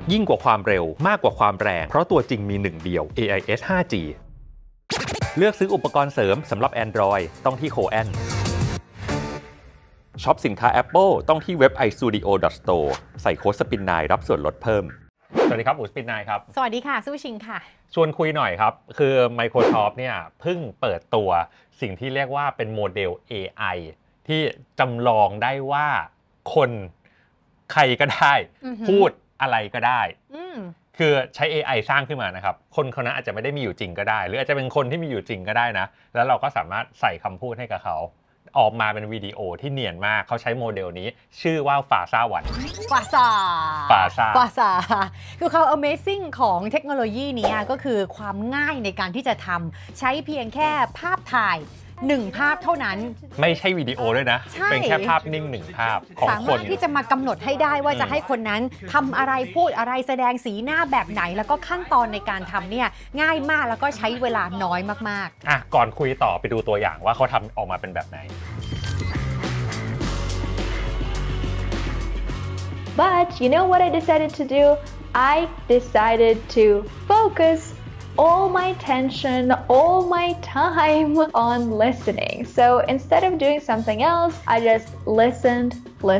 ยิ่งกว่าความเร็วมากกว่าความแรงเพราะตัวจริงมีหนึ่งเดียว AIS 5G เลือกซื้ออุปกรณ์เสริมสำหรับ Android ต้องที่ Coan ช็อปสินค้า Apple ต้องที่เว็บ istudio.store ใส่โค้ด SPIN9 รับส่วนลดเพิ่มสวัสดีครับอู๋ SPIN9 ครับสวัสดีค่ะสู้ชิงค่ะชวนคุยหน่อยครับคือ Microsoft เนี่ยเพิ่งเปิดตัวสิ่งที่เรียกว่าเป็นโมเดล AI ที่จำลองได้ว่าคนใครก็ได้พูดอะไรก็ได้คือใช้ AI สร้างขึ้นมานะครับคนคนนั้นอาจจะไม่ได้มีอยู่จริงก็ได้หรืออาจจะเป็นคนที่มีอยู่จริงก็ได้นะแล้วเราก็สามารถใส่คำพูดให้กับเขาออกมาเป็นวิดีโอที่เนียนมากเขาใช้โมเดลนี้ชื่อว่าฟาซ่าวันฟาซ่าคือเขา Amazing ของเทคโนโลยีนี้ก็คือความง่ายในการที่จะทำใช้เพียงแค่ภาพถ่าย1ภาพเท่านั้นไม่ใช่วิดีโอด้วยนะเป็นแค่ภาพนิ่ง1ภาพของคนสามารถที่จะมากำหนดให้ได้ว่าจะให้คนนั้นทำอะไรพูดอะไรแสดงสีหน้าแบบไหนแล้วก็ขั้นตอนในการทำเนี่ยง่ายมากแล้วก็ใช้เวลาน้อยมากๆก่อนคุยต่อไปดูตัวอย่างว่าเขาทำออกมาเป็นแบบไหน But you know what I decided to do? I decided to focus all my attention, all my time on listening. So instead of doing something else, I just listened,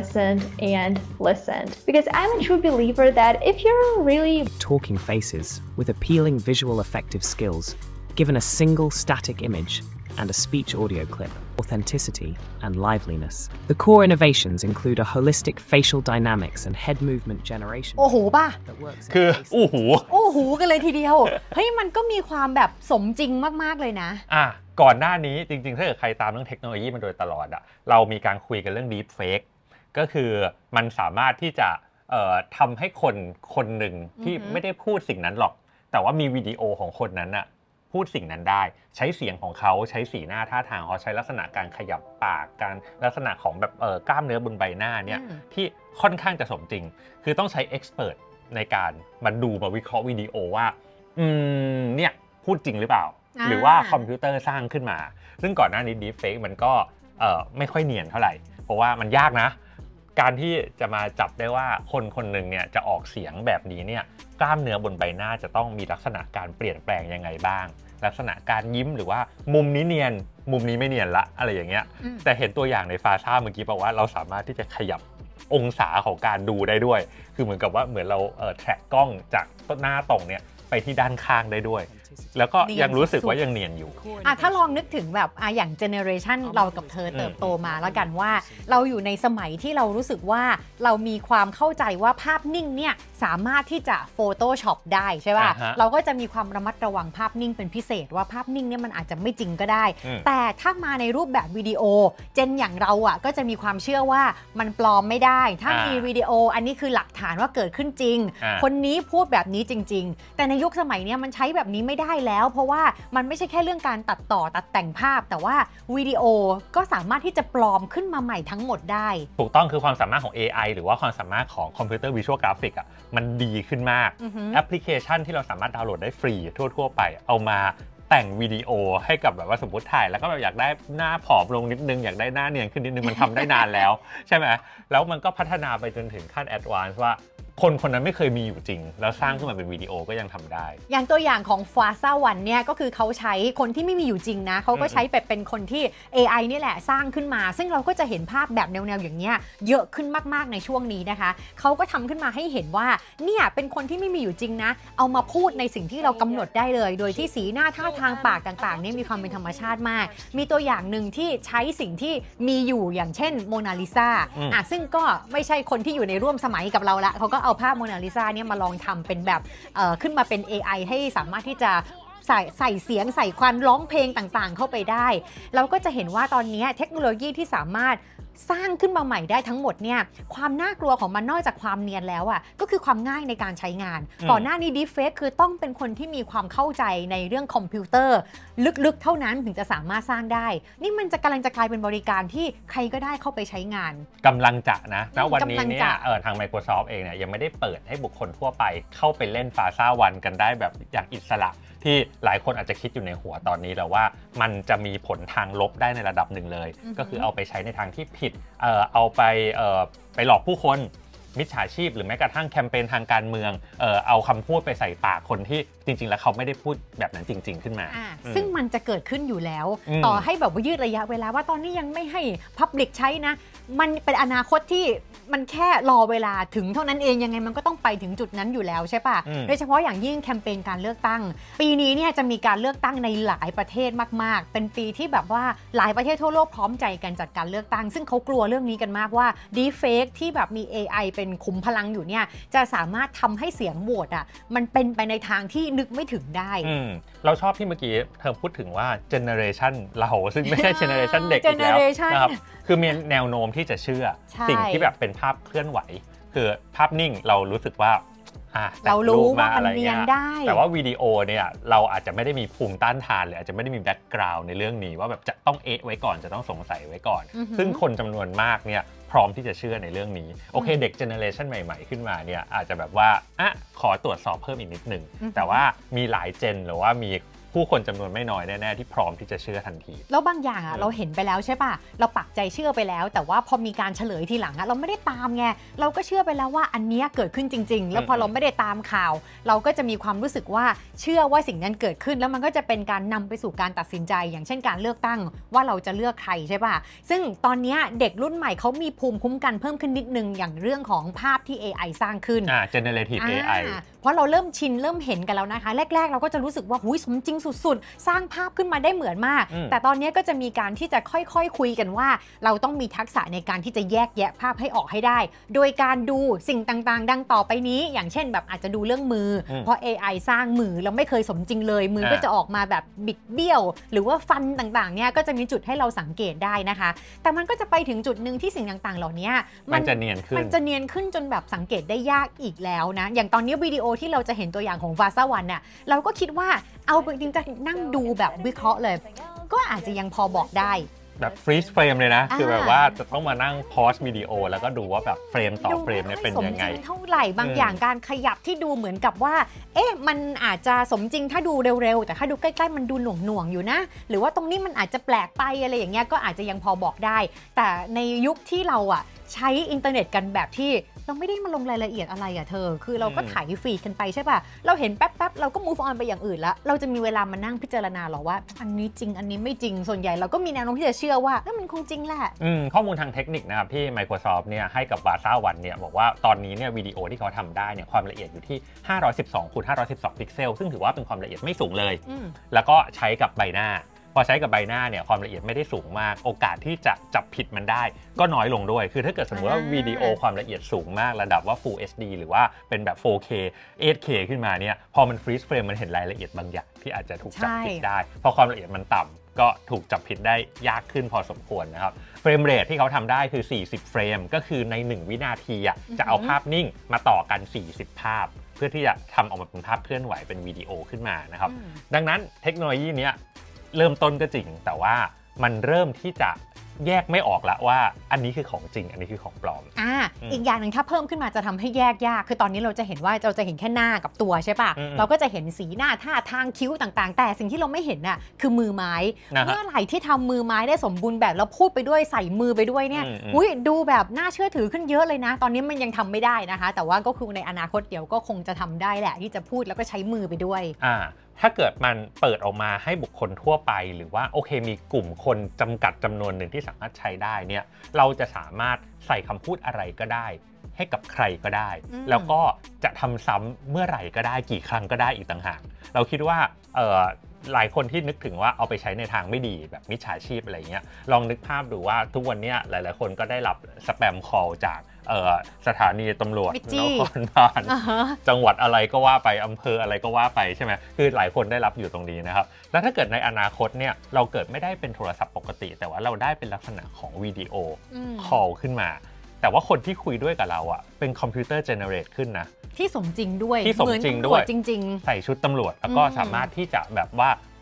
and listened. Because I'm a true believer that if you're really talking faces with appealing visual effective skills, given a single static image and a speech audio clip, authenticity and liveliness. The core innovations include a holistic facial dynamics and head movement generation. โอ้โหป่ะคือโอ้โหกันเลยทีเดียวเฮ้ยมันก็มีความแบบสมจริงมากๆเลยนะก่อนหน้านี้จริงๆถ้าเกิดใครตามเรื่องเทคโนโลยีมาโดยตลอดเรามีการคุยกันเรื่อง deep fake ก็คือมันสามารถที่จะทำให้คนหนึ่งที่ไม่ได้พูดสิ่งนั้นหรอกแต่ว่ามีวิดีโอของคนนั้นพูดสิ่งนั้นได้ใช้เสียงของเขาใช้สีหน้าท่าทางเขาใช้ลักษณะการขยับปากการลักษณะของแบบกล้ามเนื้อบนใบหน้าเนี่ยที่ค่อนข้างจะสมจริงคือต้องใช้เอ็กซ์เพรสในการมาดูมาวิเคราะห์วิดีโอว่าเนี่ยพูดจริงหรือเปล่าหรือว่าคอมพิวเตอร์สร้างขึ้นมาซึ่งก่อนหน้านี้ Deepfake มันก็ไม่ค่อยเนียนเท่าไหร่เพราะว่ามันยากนะการที่จะมาจับได้ว่าคนหนึ่งเนี่ยจะออกเสียงแบบนี้เนี่ยกล้ามเนื้อบนใบหน้าจะต้องมีลักษณะการเปลี่ยนแปลงยังไงบ้างลักษณะการยิ้มหรือว่ามุมนี้เนียนมุมนี้ไม่เนียนละอะไรอย่างเงี้ยแต่เห็นตัวอย่างในฟาซ่าเมื่อกี้บอกว่าเราสามารถที่จะขยับองศาของการดูได้ด้วยคือเหมือนกับว่าเหมือนเราแทร็กกล้องจากหน้าตรงเนี่ยไปที่ด้านข้างได้ด้วยแล้วก็ยังรู้สึกว่ายังเนียนอยู่ถ้าลองนึกถึงแบบอย่างเจเนอเรชันเรากับเธอเติบโตมาแล้วกันว่าเราอยู่ในสมัยที่เรารู้สึกว่าเรามีความเข้าใจว่าภาพนิ่งเนี่ยสามารถที่จะ Photoshop ได้ใช่ป่ะเราก็จะมีความระมัดระวังภาพนิ่งเป็นพิเศษว่าภาพนิ่งเนี่ยมันอาจจะไม่จริงก็ได้แต่ถ้ามาในรูปแบบวิดีโอเจนอย่างเราก็จะมีความเชื่อว่ามันปลอมไม่ได้ถ้ามีวิดีโออันนี้คือหลักฐานว่าเกิดขึ้นจริงคนนี้พูดแบบนี้จริงๆแต่ในยุคสมัยนี้มันใช้แบบนี้ไม่ได้แล้วเพราะว่ามันไม่ใช่แค่เรื่องการตัดต่อตัดแต่งภาพแต่ว่าวิดีโอก็สามารถที่จะปลอมขึ้นมาใหม่ทั้งหมดได้ถูกต้องคือความสามารถของ AI หรือว่าความสามารถของคอมพิวเตอร์วิชวลกราฟิกมันดีขึ้นมากแอปพลิเคชันที่เราสามารถดาวน์โหลดได้ฟรีทั่วไปเอามาแต่งวิดีโอให้กับแบบว่าสมมติถ่ายแล้วก็แบบอยากได้หน้าผอมลงนิดนึงอยากได้หน้าเนียนขึ้นนิดนึงมันทำได้นานแล้วใช่ไหมแล้วมันก็พัฒนาไปจนถึงขั้นแอดวานซ์ว่าคนนั้นไม่เคยมีอยู่จริงแล้วสร้างขึ้นมาเป็นวิดีโอก็ยังทำได้อย่างตัวอย่างของฟาซ่าวันเนี่ยก็คือเขาใช้คนที่ไม่มีอยู่จริงนะเขาก็ใช้เป็นคนที่ AI นี่แหละสร้างขึ้นมาซึ่งเราก็จะเห็นภาพแบบแนวๆอย่างเงี้ยเยอะขึ้นมากๆในช่วงนี้นะคะเขาก็ทำขึ้นมาให้เห็นว่าเนี่ยเป็นคนที่ไม่มีอยู่จริงนะเอามาพูดในสิ่งที่เรากำหนดได้เลยโดยที่สีหน้าท่าทางปากต่างๆนี่มีความเป็นธรรมชาติมากมีตัวอย่างหนึ่งที่ใช้สิ่งที่มีอยู่อย่างเช่นโมนาลิซาซึ่งก็ไม่ใช่คนที่อยู่ในร่วมสมัยกับเราละเขาก็เอาภาพโมนาลิซาเนี่ยมาลองทำเป็นแบบขึ้นมาเป็น AI ให้สามารถที่จะใส่เสียงใส่ควันร้องเพลงต่างๆเข้าไปได้เราก็จะเห็นว่าตอนนี้เทคโนโลยีที่สามารถสร้างขึ้นมาใหม่ได้ทั้งหมดเนี่ยความน่ากลัวของมันนอกจากความเนียนแล้วก็คือความง่ายในการใช้งานก่อนหน้านี้ Deepfake คือต้องเป็นคนที่มีความเข้าใจในเรื่องคอมพิวเตอร์ลึกๆเท่านั้นถึงจะสามารถสร้างได้นี่มันจะกำลังจะกลายเป็นบริการที่ใครก็ได้เข้าไปใช้งานกำลังจะนะวันนี้เนี่ยทาง Microsoft เองเนี่ยยังไม่ได้เปิดให้บุคคลทั่วไปเข้าไปเล่นฟาซ่าวันกันได้แบบอย่างอิสระที่หลายคนอาจจะคิดอยู่ในหัวตอนนี้แล้วว่ามันจะมีผลทางลบได้ในระดับหนึ่งเลยก็คือเอาไปใช้ในทางที่ผิดเอาไปหลอกผู้คนมิจฉาชีพหรือแม้กระทั่งแคมเปญทางการเมืองเอาคำพูดไปใส่ปากคนที่จริงๆแล้วเขาไม่ได้พูดแบบนั้นจริงๆขึ้นมาซึ่งมันจะเกิดขึ้นอยู่แล้วต่อให้แบบว่ายืดระยะเวลาว่าตอนนี้ยังไม่ให้ Public ใช้นะมันเป็นอนาคตที่มันแค่รอเวลาถึงเท่านั้นเองยังไงมันก็ต้องไปถึงจุดนั้นอยู่แล้วใช่ป่ะโดยเฉพาะอย่างยิ่งแคมเปญการเลือกตั้งปีนี้เนี่ยจะมีการเลือกตั้งในหลายประเทศมากๆเป็นปีที่แบบว่าหลายประเทศทั่วโลกพร้อมใจกันจัดการเลือกตั้งซึ่งเขากลัวเรื่องนี้กันมากว่า Deepfake ที่แบบมี AI เป็นขุมพลังอยู่เนี่ยจะสามารถทำให้เสียงโหวตอ่ะมันเป็นไปในทางที่นึกไม่ถึงได้เราชอบที่เมื่อกี้เธอพูดถึงว่า generation เราซึ่งไม่ใช่ generation เด็กอีกแล้วนะครับคือมีแนวโน้มที่จะเชื่อสิ่งที่แบบเป็นภาพเคลื่อนไหวคือภาพนิ่งเรารู้สึกว่าเรารู้ว่ามันเนียนได้แต่ว่าวิดีโอเนี่ยเราอาจจะไม่ได้มีภูมิต้านทานหรืออาจจะไม่ได้มีแบ็กกราวด์ในเรื่องนี้ว่าแบบจะต้องไว้ก่อนจะต้องสงสัยไว้ก่อนซึ่งคนจำนวนมากเนี่ยพร้อมที่จะเชื่อในเรื่องนี้โอเคเด็กเจเนอเรชันใหม่ๆขึ้นมาเนี่ยอาจจะแบบว่าขอตรวจสอบเพิ่มอีกนิดนึงแต่ว่ามีหลายเจนหรือว่ามีผู้คนจำนวนไม่น้อยแน่ๆที่พร้อมที่จะเชื่อทันทีแล้วบางอย่างเราเห็นไปแล้วใช่ป่ะเราปักใจเชื่อไปแล้วแต่ว่าพอมีการเฉลยทีหลังเราไม่ได้ตามไงเราก็เชื่อไปแล้วว่าอันนี้เกิดขึ้นจริงๆแล้วพอเราไม่ได้ตามข่าวเราก็จะมีความรู้สึกว่าเชื่อว่าสิ่งนั้นเกิดขึ้นแล้วมันก็จะเป็นการนำไปสู่การตัดสินใจอย่างเช่นการเลือกตั้งว่าเราจะเลือกใครใช่ป่ะซึ่งตอนนี้เด็กรุ่นใหม่เขามีภูมิคุ้มกันเพิ่มขึ้นนิดนึงอย่างเรื่องของภาพที่ AI สร้างขึ้น generative AI เพราะเราเริ่มชินเริ่มเห็นกันแล้วนะคะแรกๆเราก็จะรู้สึกว่าหุยสมจริงสุดๆสร้างภาพขึ้นมาได้เหมือนมากแต่ตอนนี้ก็จะมีการที่จะค่อยๆคุยกันว่าเราต้องมีทักษะในการที่จะแยกแยะภาพให้ออกให้ได้โดยการดูสิ่งต่างๆดังต่อไปนี้อย่างเช่นแบบอาจจะดูเรื่องมือเพราะ AI สร้างมือเราไม่เคยสมจริงเลยมือก็จะออกมาแบบบิดเบี้ยวหรือว่าฟันต่างๆเนี่ยก็จะมีจุดให้เราสังเกตได้นะคะแต่มันก็จะไปถึงจุดนึงที่สิ่งต่างๆเหล่านี้มันจะเนียนขึ้นจนแบบสังเกตได้ยากอีกแล้วนะอย่างตอนนี้วิดีโอที่เราจะเห็นตัวอย่างของวาซาวันเนี่ยเราก็คิดว่าเอาจริงๆจะนั่งดูแบบวิเคราะห์เลยก็อาจจะยังพอบอกได้แบบฟรีซเฟรมเลยนะคือแบบว่าจะต้องมานั่งพอสวิดีโอแล้วก็ดูว่าแบบเฟรมต่อเฟรมเนี่ยเป็นยังไงเท่าไหร่บางอย่างการขยับที่ดูเหมือนกับว่ามันอาจจะสมจริงถ้าดูเร็วๆแต่ถ้าดูใกล้ๆมันดูหน่วงๆอยู่นะหรือว่าตรงนี้มันอาจจะแปลกไปอะไรอย่างเงี้ยก็อาจจะยังพอบอกได้แต่ในยุคที่เราใช้อินเทอร์เน็ตกันแบบที่เราไม่ได้มาลงรายละเอียดอะไรเธอคือเราก็ถ่ายฟีดกันไปใช่ป่ะเราเห็นแป๊บๆเราก็ move on ไปอย่างอื่นแล้วเราจะมีเวลามานั่งพิจารณาหรอว่าอันนี้จริงอันนี้ไม่จริงส่วนใหญ่เราก็มีแนวโน้มที่จะเชื่อว่ามันคงจริงแหละข้อมูลทางเทคนิคนะครับที่ Microsoft เนี่ยให้กับ Vasa วันเนี่ยบอกว่าตอนนี้เนี่ยวิดีโอที่เขาทำได้เนี่ยความละเอียดอยู่ที่512x512 พิกเซลซึ่งถือว่าเป็นความละเอียดไม่สูงเลยแล้วก็ใช้กับใบหน้าพอใช้กับใบหน้าเนี่ยความละเอียดไม่ได้สูงมากโอกาสที่จะจับผิดมันได้ก็น้อยลงด้วยคือถ้าเกิดสมมติว่าวิดีโอความละเอียดสูงมากระดับว่า Full HD หรือว่าเป็นแบบ 4K 8K ขึ้นมาเนี่ยพอมันฟรีซเฟรมมันเห็นรายละเอียดบางอย่างที่อาจจะถูกจับผิดได้พอความละเอียดมันต่ำก็ถูกจับผิดได้ยากขึ้นพอสมควรนะครับเฟรมเรทที่เขาทำได้คือ40เฟรมก็คือใน1วินาทีจะเอาภาพนิ่งมาต่อกัน40ภาพเพื่อที่จะทำออกมาเป็นภาพเคลื่อนไหวเป็นวิดีโอขึ้นมานะครับดังนั้นเทคโนโลยีนี้เริ่มต้นก็จริงแต่ว่ามันเริ่มที่จะแยกไม่ออกละว่าอันนี้คือของจริงอันนี้คือของปลอมอีกอย่างหนึ่งถ้าเพิ่มขึ้นมาจะทำให้แยกยากคือตอนนี้เราจะเห็นว่าเราจะเห็นแค่หน้ากับตัวใช่ป่ะเราก็จะเห็นสีหน้าท่าทางคิ้วต่างๆแต่สิ่งที่เราไม่เห็นน่ะคือมือไม้เมื่อไหร่ที่ทำมือไม้ได้สมบูรณ์แบบแล้วพูดไปด้วยใส่มือไปด้วยเนี่ยดูแบบน่าเชื่อถือขึ้นเยอะเลยนะตอนนี้มันยังทำไม่ได้นะคะแต่ว่าก็คือในอนาคตเดี๋ยวก็คงจะทำได้แหละที่จะพูดแล้วก็ใช้มือไปด้วยถ้าเกิดมันเปิดออกมาให้บุคคลทั่วไปหรือว่าโอเคมีกลุ่มคนจำกัดจำนวนหนึ่งที่สามารถใช้ได้เนี่ยเราจะสามารถใส่คำพูดอะไรก็ได้ให้กับใครก็ได้แล้วก็จะทำซ้ำเมื่อไหร่ก็ได้กี่ครั้งก็ได้อีกต่างหากเราคิดว่าหลายคนที่นึกถึงว่าเอาไปใช้ในทางไม่ดีแบบมิจฉาชีพอะไรเงี้ยลองนึกภาพดูว่าทุกวันนี้หลายๆคนก็ได้รับสแปมคอลจากสถานีตำรวจนครบาลจังหวัดอะไรก็ว่าไปอำเภออะไรก็ว่าไปใช่ไหมคือหลายคนได้รับอยู่ตรงนี้นะครับแล้วถ้าเกิดในอนาคตเนี่ยเราเกิดไม่ได้เป็นโทรศัพท์ปกติแต่ว่าเราได้เป็นลักษณะของวิดีโอคอลขึ้นมาแต่ว่าคนที่คุยด้วยกับเราเป็นคอมพิวเตอร์เจเนเรตขึ้นนะที่สมจริงด้วยที่สมจริงด้วยจริงๆใส่ชุดตำรวจแล้วก็สามารถที่จะแบบว่า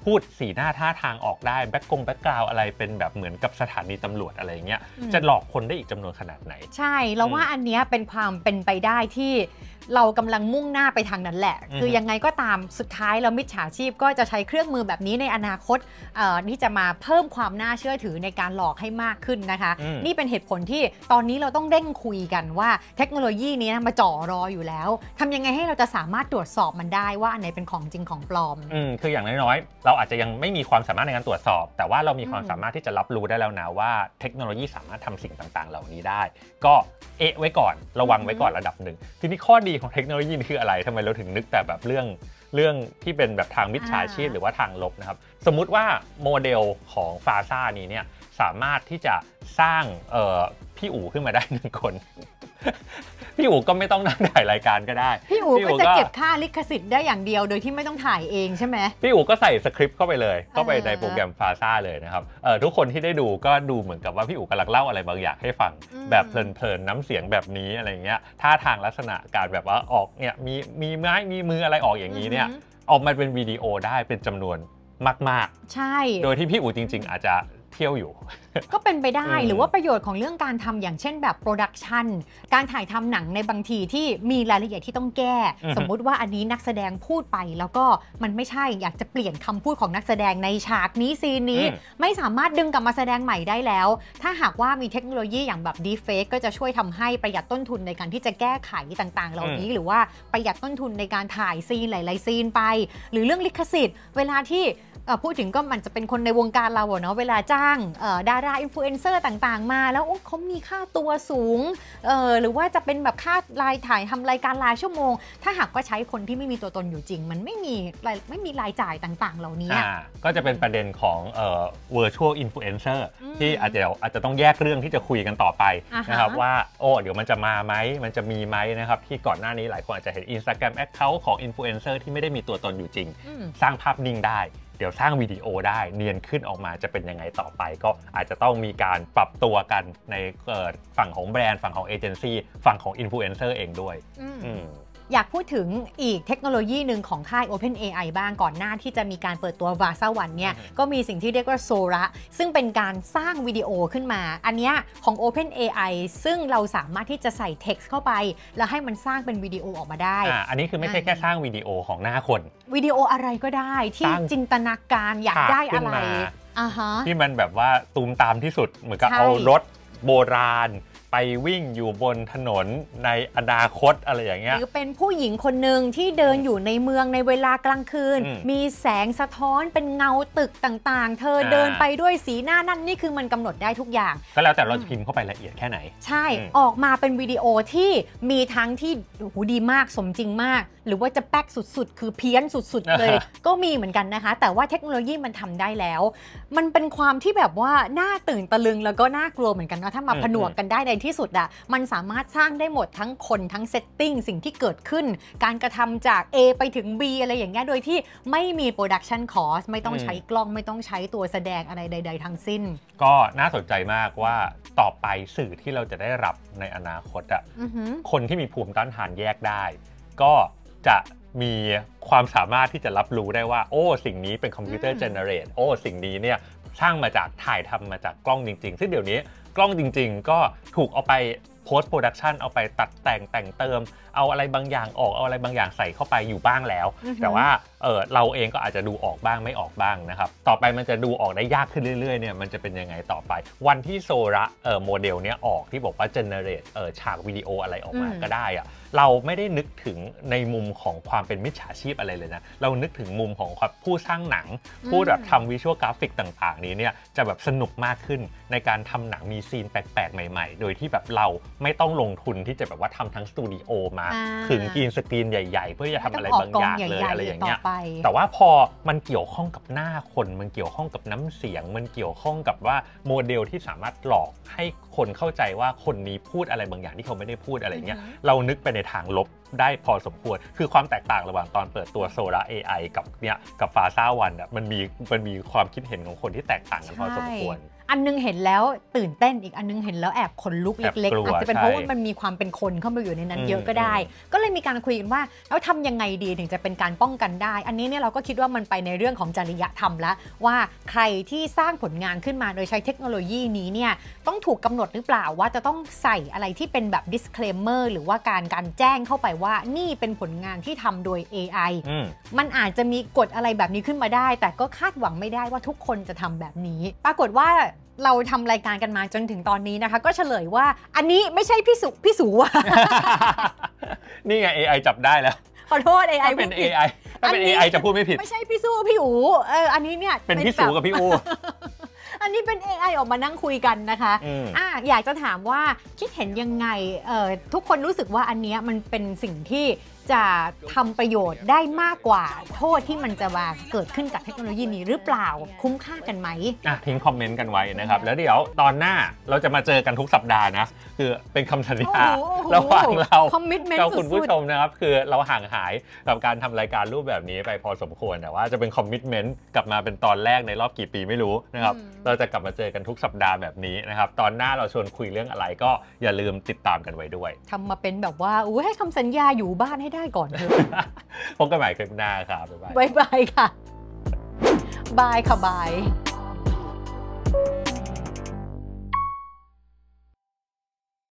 พูดสีหน้าท่าทางออกได้แบ็คกราวอะไรเป็นแบบเหมือนกับสถานีตำรวจอะไรเงี้ยจะหลอกคนได้อีกจำนวนขนาดไหนใช่เราว่าอันเนี้ยเป็นความเป็นไปได้ที่เรากำลังมุ่งหน้าไปทางนั้นแหละคือยังไงก็ตามสุดท้ายแล้วมิจฉาชีพก็จะใช้เครื่องมือแบบนี้ในอนาคตที่จะมาเพิ่มความน่าเชื่อถือในการหลอกให้มากขึ้นนะคะนี่เป็นเหตุผลที่ตอนนี้เราต้องเร่งคุยกันว่าเทคโนโลยีนี้มาจ่อรออยู่แล้วทำยังไงให้เราจะสามารถตรวจสอบมันได้ว่าอันไหนเป็นของจริงของปลอมคืออย่างน้อยๆเราอาจจะยังไม่มีความสามารถในการตรวจสอบแต่ว่าเรามีความสามารถที่จะรับรู้ได้แล้วนะว่าเทคโนโลยีสามารถทำสิ่งต่างๆเหล่านี้ได้ก็ไว้ก่อนระวังไว้ก่อนระดับหนึ่งทีนี้ข้อดีของเทคโนโลยีคืออะไรทำไมเราถึงนึกแต่แบบเรื่องที่เป็นแบบทางมิจฉาชีพหรือว่าทางลบนะครับสมมุติว่าโมเดลของฟาซ่านี้เนี่ยสามารถที่จะสร้างพี่อู๋ขึ้นมาได้1 คนพี่อู๋ก็ไม่ต้องนั่งถ่ายรายการก็ได้พี่อู๋ก็จะเก็บค่าลิขสิทธิ์ได้อย่างเดียวโดยที่ไม่ต้องถ่ายเองใช่ไหมพี่อู๋ก็ใส่สคริปต์เข้าไปเลยเข้าไปในโปรแกรมฟาซ่าเลยนะครับทุกคนที่ได้ดูก็ดูเหมือนกับว่าพี่อู๋กำลังเล่าอะไรบางอย่างให้ฟังแบบเพลินๆน้ำเสียงแบบนี้อะไรเงี้ยท่าทางลักษณะการแบบว่าออกเนี่ยมีไม้มีมืออะไรออกอย่างนี้เนี่ยออกมาเป็นวิดีโอได้เป็นจำนวนมากๆใช่โดยที่พี่อู๋จริงๆอาจจะเที่ยวอยู่ก็เป็นไปได้หรือว่าประโยชน์ของเรื่องการทำอย่างเช่นแบบโปรดักชันการถ่ายทำหนังในบางทีที่มีรายละเอียดที่ต้องแก้สมมุติว่าอันนี้นักแสดงพูดไปแล้วก็มันไม่ใช่อยากจะเปลี่ยนคำพูดของนักแสดงในฉากนี้ซีนนี้ไม่สามารถดึงกลับมาแสดงใหม่ได้แล้วถ้าหากว่ามีเทคโนโลยีอย่างแบบ Deepfake ก็จะช่วยทำให้ประหยัดต้นทุนในการที่จะแก้ไขต่างๆเหล่านี้หรือว่าประหยัดต้นทุนในการถ่ายซีนหลายๆซีนไปหรือเรื่องลิขสิทธิ์เวลาที่พูดถึงก็มันจะเป็นคนในวงการเราเนาะเวลาจ้างดาราอินฟลูเอนเซอร์ต่างๆมาแล้วเขามีค่าตัวสูงหรือว่าจะเป็นแบบค่ารายถ่ายทำรายการรายชั่วโมงถ้าหากว่าใช้คนที่ไม่มีตัวตนอยู่จริงมันไม่มีรายจ่ายต่างๆเหล่านี้ก็จะเป็นประเด็นของvirtual influencer ที่อาจจะต้องแยกเรื่องที่จะคุยกันต่อไปนะครับว่าเดี๋ยวมันจะมาไหมมันจะมีไหมนะครับที่ก่อนหน้านี้หลายคนอาจจะเห็น Instagram Account ของ influencer ที่ไม่ได้มีตัวตนอยู่จริงสร้างภาพนิ่งได้เดี๋ยวสร้างวิดีโอได้เนียนขึ้นออกมาจะเป็นยังไงต่อไปก็อาจจะต้องมีการปรับตัวกันในฝั่งของแบรนด์ฝั่งของเอเจนซี่ฝั่งของอินฟลูเอนเซอร์เองด้วยอยากพูดถึงอีกเทคโนโลยีหนึ่งของค่าย OpenAI บ้างก่อนหน้าที่จะมีการเปิดตัว Vasa 1เนี่ยก็มีสิ่งที่เรียกว่า Sora ซึ่งเป็นการสร้างวิดีโอขึ้นมาอันนี้ของ OpenAI ซึ่งเราสามารถที่จะใส่ text เข้าไปแล้วให้มันสร้างเป็นวิดีโอออกมาได้อันนี้คือไม่ใช่แค่สร้างวิดีโอของหน้าคนวิดีโออะไรก็ได้ที่จินตนาการอยากได้อะไรที่มันแบบว่าตูมตามที่สุดเหมือนกับเอารถโบราณไปวิ่งอยู่บนถนนในอนาคตอะไรอย่างเงี้ยหรือเป็นผู้หญิงคนหนึ่งที่เดินอยู่ในเมืองในเวลากลางคืนมีแสงสะท้อนเป็นเงาตึกต่างๆเธอเดินไปด้วยสีหน้านั่นนี่คือมันกำหนดได้ทุกอย่างก็แล้วแต่เราจะพิมพ์เข้าไปละเอียดแค่ไหนใช่ออกมาเป็นวิดีโอที่มีทั้งที่ดีมากสมจริงมากหรือว่าจะแป๊กสุดๆคือเพี้ยนสุดๆเลยก็มีเหมือนกันนะคะแต่ว่าเทคโนโลยีมันทำได้แล้วมันเป็นความที่แบบว่าน่าตื่นตะลึงแล้วก็น่ากลัวเหมือนกันว่าถ้ามาผนวกกันได้ในที่สุดอะมันสามารถสร้างได้หมดทั้งคนทั้งเซตติ้งสิ่งที่เกิดขึ้นการกระทำจาก A ไปถึง B อะไรอย่างเงี้ยโดยที่ไม่มีโปรดักชันคอสไม่ต้องใช้กล้องไม่ต้องใช้ตัวแสดงอะไรใดๆทั้งสิ้นก็น่าสนใจมากว่าต่อไปสื่อที่เราจะได้รับในอนาคตอะคนที่มีภูมิต้านทานแยกได้ก็จะมีความสามารถที่จะรับรู้ได้ว่าสิ่งนี้เป็นคอมพิวเตอร์เจเนเรตสิ่งนี้เนี่ยสร้างมาจากถ่ายทำมาจากกล้องจริงๆซึ่งเดี๋ยวนี้กล้องจริงๆก็ถูกเอาไป post production เอาไปตัดแต่งเติมเอาอะไรบางอย่างออกเอาอะไรบางอย่างใส่เข้าไปอยู่บ้างแล้วแต่ว่าเราเองก็อาจจะดูออกบ้างไม่ออกบ้างนะครับต่อไปมันจะดูออกได้ยากขึ้นเรื่อยๆเนี่ยมันจะเป็นยังไงต่อไปวันที่โซระโมเดลเนี้ยออกที่บอกว่า generate ฉากวิดีโออะไรออกมาก็ได้อะเราไม่ได้นึกถึงในมุมของความเป็นมิจฉาชีพอะไรเลยนะเรานึกถึงมุมของผู้สร้างหนังผู้แบบทำวิชวลกราฟิกต่างๆนี้เนี่ยจะแบบสนุกมากขึ้นในการทำหนังมีซีนแปลกๆใหม่ๆโดยที่แบบเราไม่ต้องลงทุนที่จะแบบว่าทำทั้งสตูดิโอมาขึงกรีนสกรีนใหญ่ๆเพื่อจะทำอะไรบางอย่างเลยอะไรอย่างเงี้ยแต่ว่าพอมันเกี่ยวข้องกับหน้าคนมันเกี่ยวข้องกับน้ำเสียงมันเกี่ยวข้องกับว่าโมเดลที่สามารถหลอกให้คนเข้าใจว่าคนนี้พูดอะไรบางอย่างที่เขาไม่ได้พูดอะไรเงี้ยเรานึกไปในทางลบได้พอสมควรคือความแตกต่างระหว่างตอนเปิดตัว Sora AI กับFasa 1มันมีความคิดเห็นของคนที่แตกต่างกันพอสมควรอันนึงเห็นแล้วตื่นเต้นอีกอันนึงเห็นแล้วแอบขนลุกเล็กๆอาจจะเป็นเพราะว่ามันมีความเป็นคนเข้ามาอยู่ในนั้นเยอะก็ได้ก็เลยมีการคุยกันว่าแล้วทำยังไงดีถึงจะเป็นการป้องกันได้อันนี้เนี่ยเราก็คิดว่ามันไปในเรื่องของจริยธรรมแล้วว่าใครที่สร้างผลงานขึ้นมาโดยใช้เทคโนโลยีนี้เนี่ยต้องถูกกำหนดหรือเปล่าว่าจะต้องใส่อะไรที่เป็นแบบ disclaimer หรือว่าการแจ้งเข้าไปว่านี่เป็นผลงานที่ทำโดย AI มันอาจจะมีกฎอะไรแบบนี้ขึ้นมาได้แต่ก็คาดหวังไม่ได้ว่าทุกคนจะทำแบบนี้ปรากฏว่าเราทำรายการกันมาจนถึงตอนนี้นะคะก็เฉลยว่าอันนี้ไม่ใช่พี่สูอะนี่ไง AI จับได้แล้วขอโทษ AI เป็น AI ถ้าเป็น AI จะพูดไม่ผิดไม่ใช่พี่สู้พี่อูอันนี้เนี่ยเป็นพี่สูกับพี่อูอันนี้เป็น AI ออกมานั่งคุยกันนะคะอยากจะถามว่าคิดเห็นยังไงทุกคนรู้สึกว่าอันนี้มันเป็นสิ่งที่จะทำประโยชน์ได้มากกว่าโทษที่มันจะมาเกิดขึ้นจากเทคโนโลยีนี้หรือเปล่าคุ้มค่ากันไหมทิ้งคอมเมนต์กันไว้นะครับแล้วเดี๋ยวตอนหน้าเราจะมาเจอกันทุกสัปดาห์นะคือเป็นคำสัญญาระหว่างเรากับคุณผู้ชมนะครับคือเราห่างหายกับการทำรายการรูปแบบนี้ไปพอสมควรแต่ว่าจะเป็นคอมมิตเมนต์กลับมาเป็นตอนแรกในรอบกี่ปีไม่รู้นะครับเราจะกลับมาเจอกันทุกสัปดาห์แบบนี้นะครับตอนหน้าเราชวนคุยเรื่องอะไรก็อย่าลืมติดตามกันไว้ด้วยทำมาเป็นแบบว่าให้คำสัญญาอยู่บ้านให้ได้ก่อนเถอะพบกันใหม่คลิปหน้าครับบ๊ายบายค่ะบายค่ะบาย